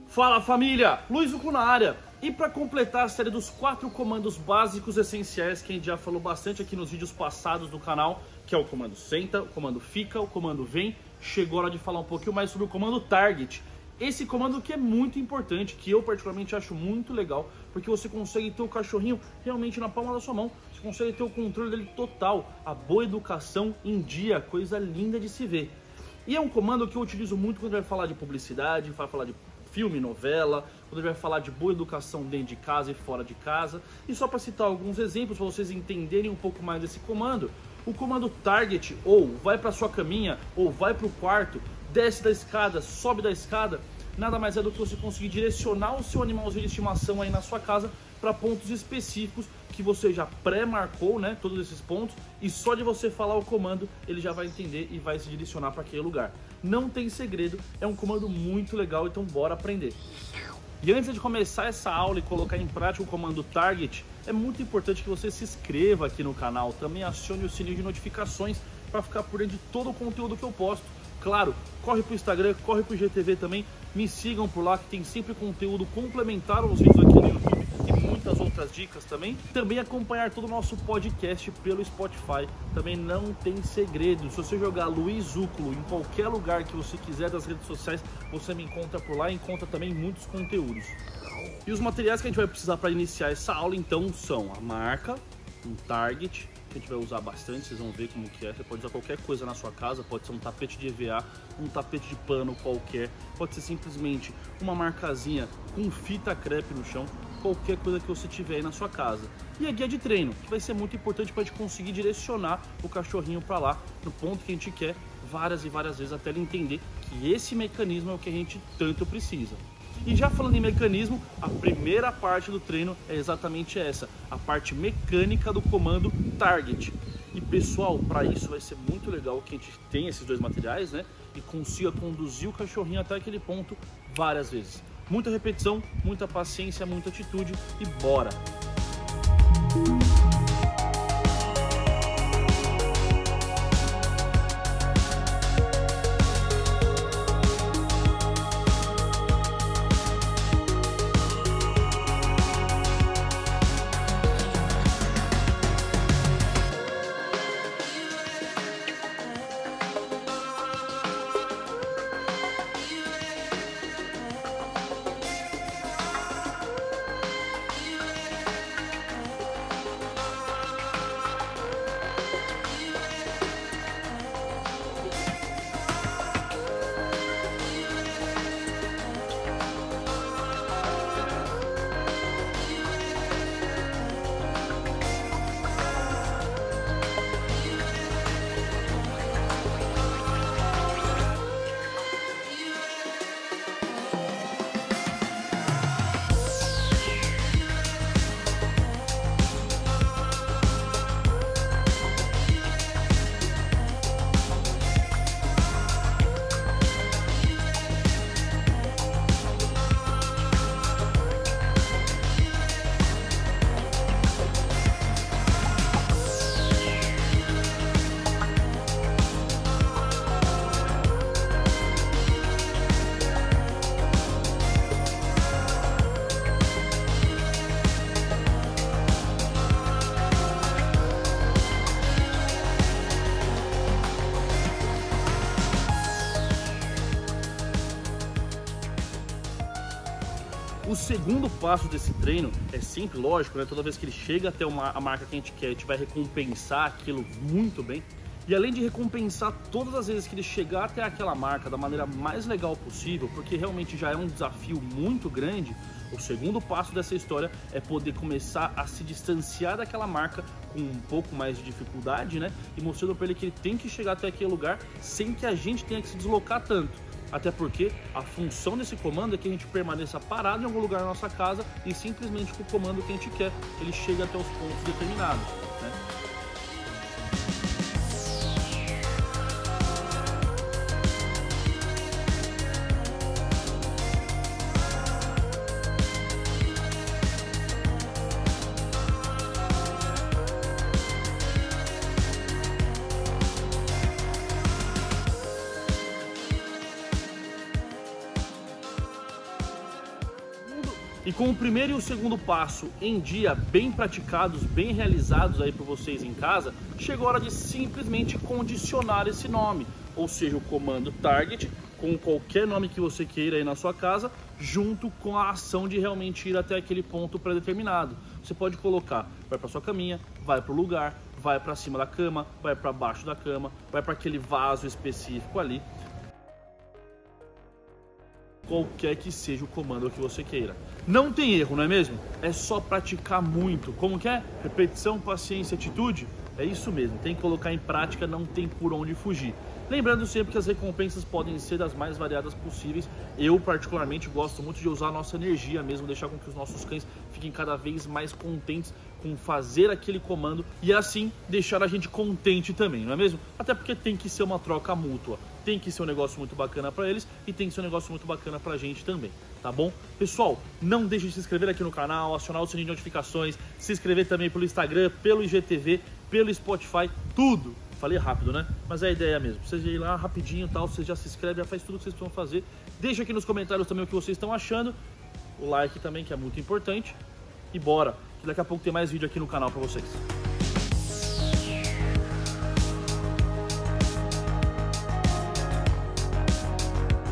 Fala família, Luiz Zucco na área. E para completar a série dos 4 comandos básicos essenciais que a gente já falou bastante aqui nos vídeos passados do canal, que é o comando senta, o comando fica, o comando vem, chegou a hora de falar um pouquinho mais sobre o comando target. Esse comando que é muito importante, que eu particularmente acho muito legal, porque você consegue ter o cachorrinho realmente na palma da sua mão, você consegue ter o controle dele total, a boa educação em dia, coisa linda de se ver. E é um comando que eu utilizo muito quando vai falar de publicidade, vai falar de filme, novela, quando a gente vai falar de boa educação dentro de casa e fora de casa. E só para citar alguns exemplos, para vocês entenderem um pouco mais desse comando, o comando target, ou vai para sua caminha, ou vai para o quarto, desce da escada, sobe da escada, nada mais é do que você conseguir direcionar o seu animalzinho de estimação aí na sua casa para pontos específicos que você já pré-marcou, né, todos esses pontos, e só de você falar o comando ele já vai entender e vai se direcionar para aquele lugar. Não tem segredo, é um comando muito legal, então bora aprender. E antes de começar essa aula e colocar em prática o comando target, é muito importante que você se inscreva aqui no canal, também acione o sininho de notificações para ficar por dentro de todo o conteúdo que eu posto. Claro, corre pro Instagram, corre pro IGTV também, me sigam por lá que tem sempre conteúdo complementar aos vídeos aqui no YouTube e muitas outras dicas também. Também acompanhar todo o nosso podcast pelo Spotify, também não tem segredo. Se você jogar Luiz Zucco em qualquer lugar que você quiser das redes sociais, você me encontra por lá e encontra também muitos conteúdos. E os materiais que a gente vai precisar para iniciar essa aula então são a marca, um target, que a gente vai usar bastante, vocês vão ver como que é. Você pode usar qualquer coisa na sua casa, pode ser um tapete de EVA, um tapete de pano qualquer, pode ser simplesmente uma marcazinha com fita crepe no chão, qualquer coisa que você tiver aí na sua casa. E a guia de treino, que vai ser muito importante para a gente conseguir direcionar o cachorrinho para lá, no ponto que a gente quer, várias e várias vezes, até ele entender que esse mecanismo é o que a gente tanto precisa. E já falando em mecanismo, a primeira parte do treino é exatamente essa, a parte mecânica do comando target. E pessoal, para isso vai ser muito legal que a gente tenha esses dois materiais, né? E consiga conduzir o cachorrinho até aquele ponto várias vezes. Muita repetição, muita paciência, muita atitude e bora! O segundo passo desse treino é sempre lógico, né? Toda vez que ele chega até a marca que a gente quer, a gente vai recompensar aquilo muito bem. E além de recompensar todas as vezes que ele chegar até aquela marca da maneira mais legal possível, porque realmente já é um desafio muito grande, o segundo passo dessa história é poder começar a se distanciar daquela marca com um pouco mais de dificuldade, né? E mostrando para ele que ele tem que chegar até aquele lugar sem que a gente tenha que se deslocar tanto. Até porque a função desse comando é que a gente permaneça parado em algum lugar na nossa casa e simplesmente com o comando que a gente quer, ele chega até os pontos determinados, né? E com o primeiro e o segundo passo em dia, bem praticados, bem realizados aí por vocês em casa, chegou a hora de simplesmente condicionar esse nome, ou seja, o comando target, com qualquer nome que você queira aí na sua casa, junto com a ação de realmente ir até aquele ponto pré-determinado. Você pode colocar, vai para sua caminha, vai para o lugar, vai para cima da cama, vai para baixo da cama, vai para aquele vaso específico ali. Qualquer que seja o comando que você queira. Não tem erro, não é mesmo? É só praticar muito. Como que é? Repetição, paciência, atitude? É isso mesmo, tem que colocar em prática, não tem por onde fugir. Lembrando sempre que as recompensas podem ser das mais variadas possíveis. Eu, particularmente, gosto muito de usar a nossa energia mesmo, deixar com que os nossos cães fiquem cada vez mais contentes com fazer aquele comando e assim deixar a gente contente também, não é mesmo? Até porque tem que ser uma troca mútua, tem que ser um negócio muito bacana para eles e tem que ser um negócio muito bacana pra gente também, tá bom? Pessoal, não deixe de se inscrever aqui no canal, acionar o sininho de notificações, se inscrever também pelo Instagram, pelo IGTV, pelo Spotify, tudo. Falei rápido, né? Mas é a ideia mesmo. Vocês ir lá rapidinho e tal, vocês já se inscrevem, já faz tudo o que vocês precisam fazer. Deixa aqui nos comentários também o que vocês estão achando. O like também, que é muito importante. E bora, que daqui a pouco tem mais vídeo aqui no canal pra vocês.